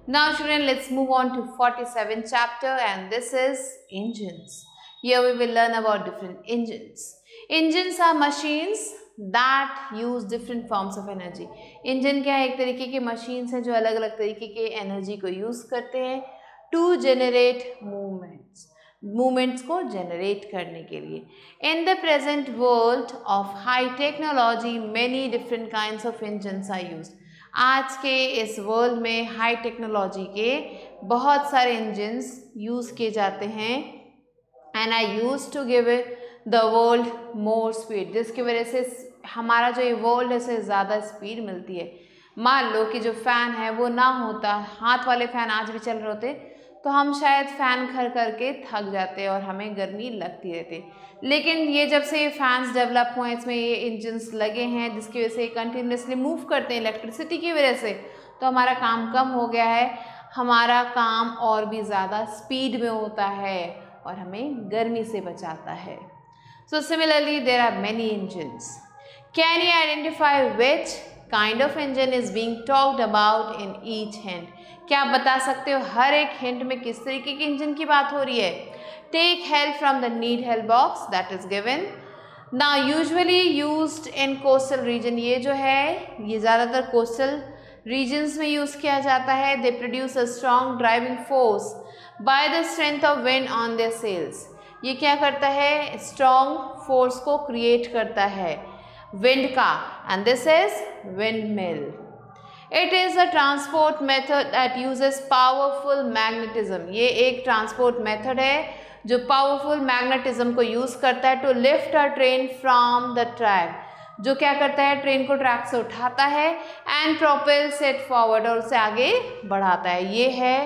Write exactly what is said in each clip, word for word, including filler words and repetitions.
Now children, let's move on to forty-seventh chapter, and this is engines. Here we will learn about different engines. Engines are machines that use different forms of energy. Engine क्या है? एक तरीके के machines हैं जो अलग अलग तरीके के energy को use करते हैं to generate movements. Movements को generate करने के लिए. In the present world of high technology, many different kinds of engines are used. आज के इस वर्ल्ड में हाई टेक्नोलॉजी के बहुत सारे इंजन्स यूज़ किए जाते हैं and I use to give the world more speed, जिसकी वजह से हमारा जो ये वर्ल्ड है इसे ज़्यादा स्पीड मिलती है. मान लो कि जो फ़ैन है वो ना होता, हाथ वाले फ़ैन आज भी चल रहे होते तो हम शायद फ़ैन खर करके थक जाते और हमें गर्मी लगती रहती. लेकिन ये जब से ये फैंस डेवलप हुए, इसमें ये इंजन्स लगे हैं जिसकी वजह से कंटिन्यूसली मूव करते हैं इलेक्ट्रिसिटी की वजह से, तो हमारा काम कम हो गया है, हमारा काम और भी ज़्यादा स्पीड में होता है और हमें गर्मी से बचाता है. So similarly there are many engines. Can you identify which kind of engine is being talked about in each hint? क्या आप बता सकते हो हर एक हिंट में किस तरीके के इंजन की बात हो रही है? Take help from the need help box that is given. Now usually used in coastal region, ये जो है ये ज़्यादातर coastal regions में यूज़ किया जाता है. They produce a strong driving force by the strength of wind on their sails. ये क्या करता है? strong force को create करता है wind का, and this is windmill. It is a transport method that uses powerful magnetism. ये एक transport method है जो पावरफुल मैग्नेटिज्म को यूज़ करता है to lift a train from the track, जो क्या करता है? ट्रेन को ट्रैक से उठाता है एंड प्रोपेल्स इट फॉरवर्ड, और उसे आगे बढ़ाता है. ये है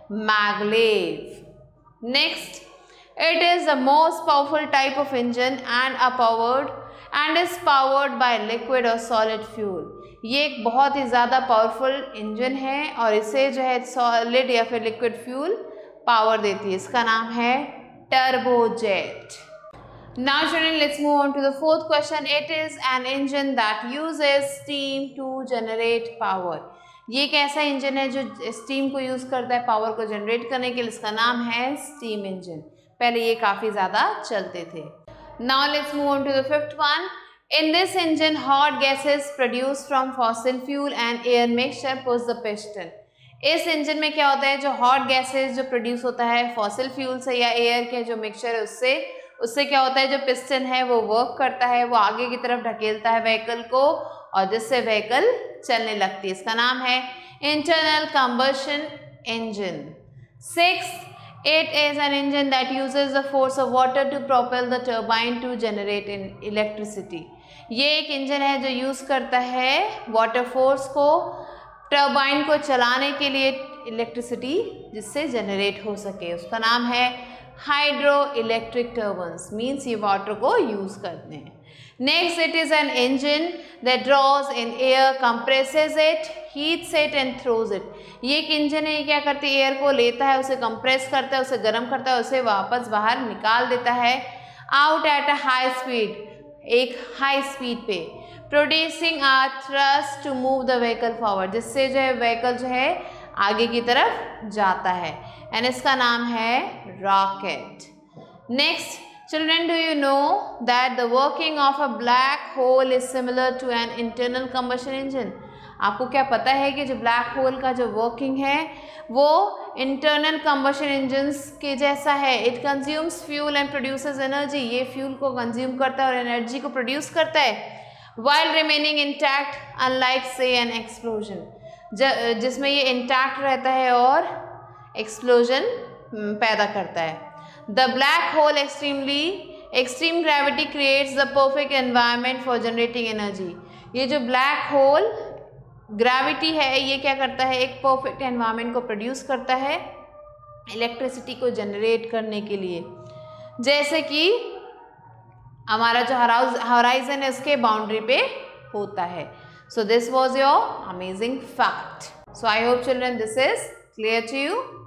maglev. Next, it is the most powerful type of engine and a powered and is powered by liquid और सॉलिड फ्यूल. ये एक बहुत ही ज़्यादा पावरफुल इंजन है और इसे जो है सॉलिड या फिर लिक्विड फ्यूल पावर देती है. इसका नाम है turbojet. Now children, let's move on to the fourth question. It is an engine that uses steam to generate power. ये एक ऐसा इंजन है जो स्टीम को यूज़ करता है पावर को जनरेट करने के लिए. इसका नाम है स्टीम इंजन. पहले ये काफ़ी ज़्यादा चलते थे. Now let's move on to the fifth one. In this engine, hot gases produced from fossil fuel and air mixture push the piston. इस इंजन में क्या होता है? जो हॉट गैसेज जो प्रोड्यूस होता है फॉसिल फ्यूल से या एयर के जो मिक्सचर है उससे उससे क्या होता है? जो पिस्टन है वो वर्क करता है, वो आगे की तरफ ढकेलता है व्हीकल को और जिससे व्हीकल चलने लगती है. इसका नाम है internal combustion engine. Six, it is an engine that uses the force of water to propel the turbine to generate in electricity. ये एक इंजन है जो यूज़ करता है वाटर फोर्स को टर्बाइन को चलाने के लिए इलेक्ट्रिसिटी जिससे जनरेट हो सके. उसका नाम है हाइड्रो इलेक्ट्रिक टर्बाइन्स, मीन्स ये वाटर को यूज़ करते हैं. Next, it is an engine that draws in air, compresses it, heats it and throws it. ये एक इंजन है, ये क्या करती है? एयर को लेता है, उसे कंप्रेस करता है, उसे गर्म करता है, उसे वापस बाहर निकाल देता है out at a high speed, एक हाई स्पीड पे. Producing a thrust to move the vehicle forward, जिससे जो है व्हीकल जो है आगे की तरफ जाता है एंड इसका नाम है rocket. Next children, do you know that the working of a black hole is similar to an internal combustion engine? आपको क्या पता है कि जो ब्लैक होल का जो वर्किंग है वो इंटरनल कंबशन इंजन्स के जैसा है. It consumes fuel and produces energy. ये फ्यूल को कंज्यूम करता है और एनर्जी को प्रोड्यूस करता है while remaining intact, unlike say an explosion, जिसमें ये इंटैक्ट रहता है और एक्सप्लोजन पैदा करता है. The black hole extremely extreme gravity creates the perfect environment for generating energy. ये जो ब्लैक होल ग्रेविटी है ये क्या करता है? एक परफेक्ट एनवायरनमेंट को प्रोड्यूस करता है इलेक्ट्रिसिटी को जनरेट करने के लिए. जैसे कि हमारा जो हॉराइजन है उसके बाउंड्री पे होता है. So this was your amazing fact. So I hope children this is clear to you.